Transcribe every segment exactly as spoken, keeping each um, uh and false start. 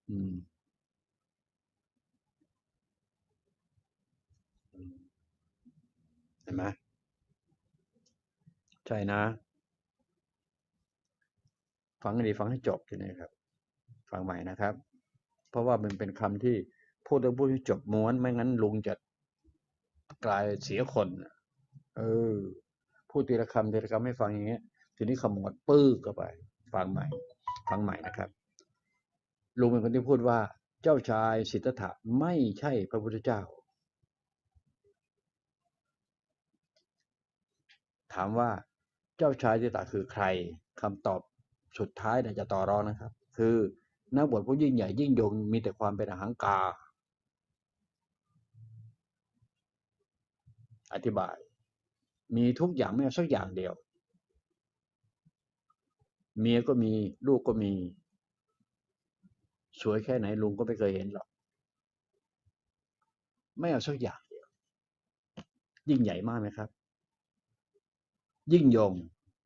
อืมเห็นไหมใช่นะฟังให้ดีฟังให้จบทีนี้ครับฟังใหม่นะครับเพราะว่ามันเป็นคำที่พูดแล้วพูดให้จบม้วนไม่งั้นลุงจะกลายเสียคนเออพูดทีละคำทีละคำให้ฟังอย่างเงี้ยทีนี้ขมวดปื้อเข้าไปฟังใหม่ฟังใหม่นะครับลุงเป็นคนที่พูดว่าเจ้าชายสิทธัตถะไม่ใช่พระพุทธเจ้าถามว่าเจ้าชายสิทธัตถะคือใครคำตอบสุดท้ายเนี่ยจะต่อรองนะครับคือนักบวชผู้ยิ่งใหญ่ยิ่งยงมีแต่ความเป็นอหังการอธิบายมีทุกอย่างไม่เอาสักอย่างเดียวเมียก็มีลูกก็มีสวยแค่ไหนลุงก็ไม่เคยเห็นหรอกไม่เอาสักอย่างเดียวยิ่งใหญ่มากไหมครับยิ่งยง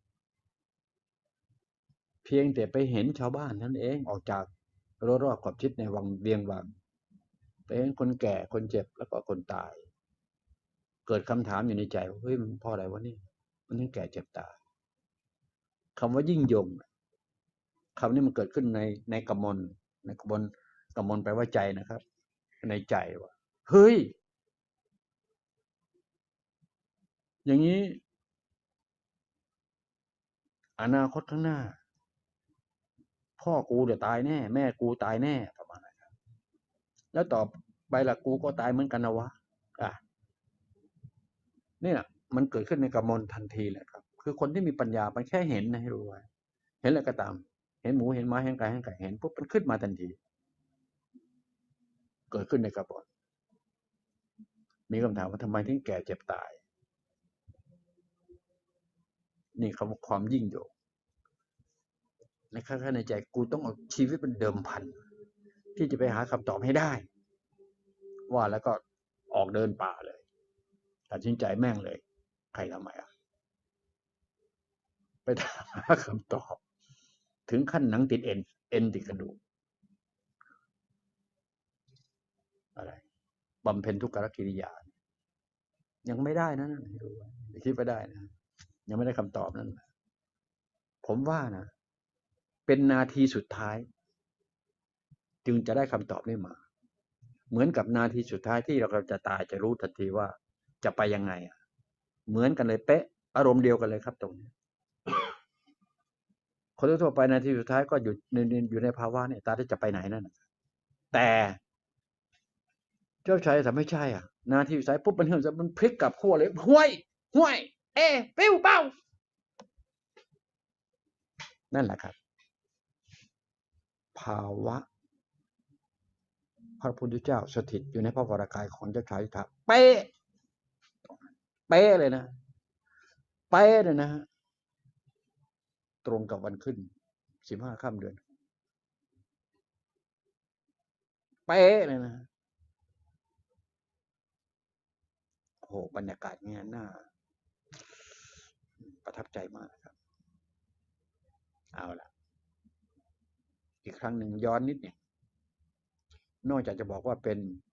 เพียงแต่ไปเห็นชาวบ้านนั่นเองออกจากรรอบขอบชิดในวังเวียงวังไปเห็นคนแก่คนเจ็บแล้วก็คนตายเกิดคำถามอยู่ในใจว่าเฮ้ยมันเพราะอะไรวะนี่มันถึงแก่เจ็บตายคำว่ายิ่งยงคำนี้มันเกิดขึ้นในในกมลในกมลกมลแปลว่าใจนะครับในใจว่าเฮ้ยอย่างนี้อนาคตข้างหน้าพ่อกูจะตายแน่แม่กูตายแน่ประมาณนั้นแล้วต่อไปละกูก็ตายเหมือนกันนะวะอ่ะนี่แหละมันเกิดขึ้นในกมลทันทีเลยครับคือคนที่มีปัญญามันแค่เห็นนะให้รู้ไว้เห็นอะไรก็ตามเห็นหมูเห็นม้าเห็นไก่เห็นไก่เห็นปุ๊บมันขึ้นมาทันทีเกิดขึ้นในกระบวนมีคำถามว่าทำไมถึงแก่เจ็บตายนี่คำว่าความยิ่งโยงในข้างในใจกูต้องเอาชีวิตเป็นเดิมพันที่จะไปหาคำตอบให้ได้ว่าแล้วก็ออกเดินป่าเลยตัดสินใจแม่งเลยใครทำไมอ่ะไปหาคำตอบถึงขั้นหนังติดเอ็นเอ็นติดกระดูกอะไรบำเพ็ญทุกขกิริยายังไม่ได้นะไม่รู้คิดไปได้นะยังไม่ได้คำตอบนั่นผมว่านะเป็นนาทีสุดท้ายจึงจะได้คำตอบนี้มาเหมือนกับนาทีสุดท้ายที่เราจะตายจะรู้ทันทีว่าจะไปยังไงเหมือนกันเลยเป๊ะอารมณ์เดียวกันเลยครับตรงนี้คนทั่วไปนาทีสุดท้ายก็อยู่ในอยู่ในภาวะเนี่ยตาที่จะไปไหนนั่นแต่เจ้าชายทำไม่ใช่อ่ะนาทีสุดท้ายปุ๊บมันเหินมันพลิกกลับขั้วเลยห้วยห้วยเอปิ้วเป้านั่นแหละครับภาวะพระพุทธเจ้าสถิตอยู่ในพระวรากายของเจ้าชายสิทธัตถะเป๊ะเป๊ะเลยนะเป๊ะเลยนะตรงกับวันขึ้นสิบห้าค่ำเดือนเป๊ะเลยนะโอ้โหบรรยากาศเนี่ยน่าประทับใจมากครับเอาล่ะอีกครั้งหนึ่งย้อนนิดเนี่ยนอกจากจะบอกว่าเป็น